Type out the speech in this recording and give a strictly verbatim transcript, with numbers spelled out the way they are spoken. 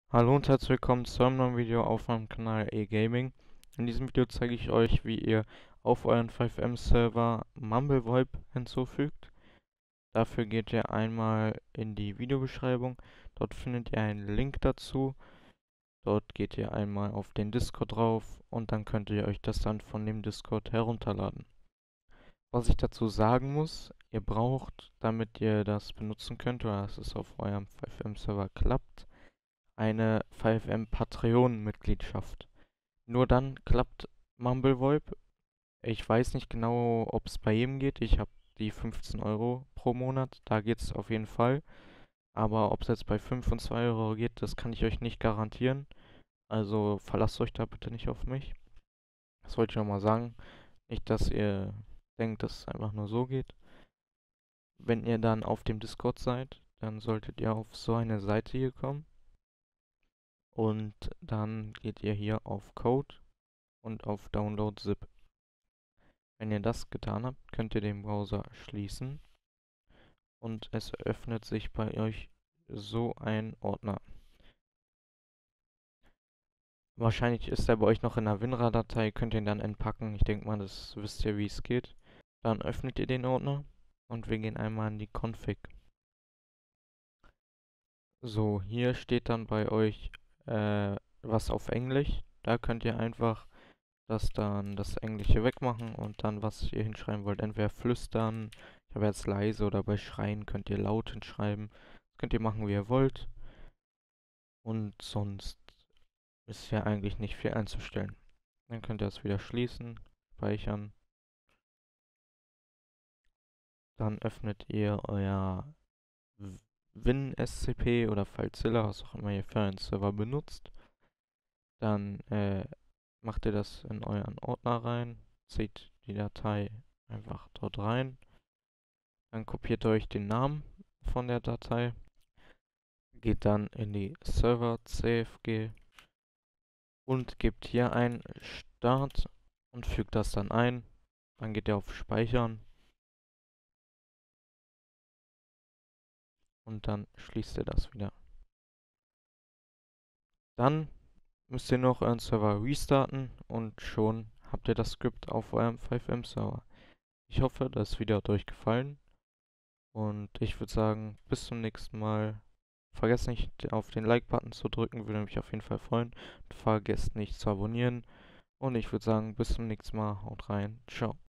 Hallo und herzlich willkommen zu einem neuen Video auf meinem Kanal eGaming. In diesem Video zeige ich euch, wie ihr auf euren fünf M Server MumbleVoip hinzufügt. Dafür geht ihr einmal in die Videobeschreibung. Dort findet ihr einen Link dazu. Dort geht ihr einmal auf den Discord drauf und dann könnt ihr euch das dann von dem Discord herunterladen. Was ich dazu sagen muss, ihr braucht, damit ihr das benutzen könnt oder dass es auf eurem fünf M Server klappt, eine fünf M Patreon-Mitgliedschaft. Nur dann klappt MumbleVoip. Ich weiß nicht genau, ob es bei jedem geht. Ich habe die fünfzehn Euro pro Monat. Da geht es auf jeden Fall. Aber ob es jetzt bei fünf und zwei Euro geht, das kann ich euch nicht garantieren. Also verlasst euch da bitte nicht auf mich. Das wollte ich nochmal sagen. Nicht, dass ihr denkt, dass es einfach nur so geht. Wenn ihr dann auf dem Discord seid, dann solltet ihr auf so eine Seite hier kommen. Und dann geht ihr hier auf Code und auf Download Zip. Wenn ihr das getan habt, könnt ihr den Browser schließen und es öffnet sich bei euch so ein Ordner. Wahrscheinlich ist er bei euch noch in der WinRAR-Datei, könnt ihr ihn dann entpacken. Ich denke mal, das wisst ihr, wie es geht. Dann öffnet ihr den Ordner und wir gehen einmal in die Config. So, hier steht dann bei euch äh, was auf Englisch. Da könnt ihr einfach das dann das Englische wegmachen und dann, was ihr hinschreiben wollt, entweder flüstern, ich habe jetzt leise, oder bei Schreien könnt ihr laut hinschreiben. Das könnt ihr machen, wie ihr wollt. Und sonst ist ja eigentlich nicht viel einzustellen. Dann könnt ihr das wieder schließen, speichern. Dann öffnet ihr euer WinSCP oder FileZilla, was auch immer ihr für einen Server benutzt. Dann äh, macht ihr das in euren Ordner rein, zieht die Datei einfach dort rein. Dann kopiert ihr euch den Namen von der Datei, geht dann in die Server C F G und gebt hier ein Start und fügt das dann ein. Dann geht ihr auf Speichern und dann schließt ihr das wieder. Dann müsst ihr noch euren Server restarten und schon habt ihr das Skript auf eurem fünf M Server. Ich hoffe, das Video hat euch gefallen und ich würde sagen, bis zum nächsten Mal. Vergesst nicht auf den Like-Button zu drücken, würde mich auf jeden Fall freuen. Und vergesst nicht zu abonnieren. Und ich würde sagen, bis zum nächsten Mal. Haut rein. Ciao.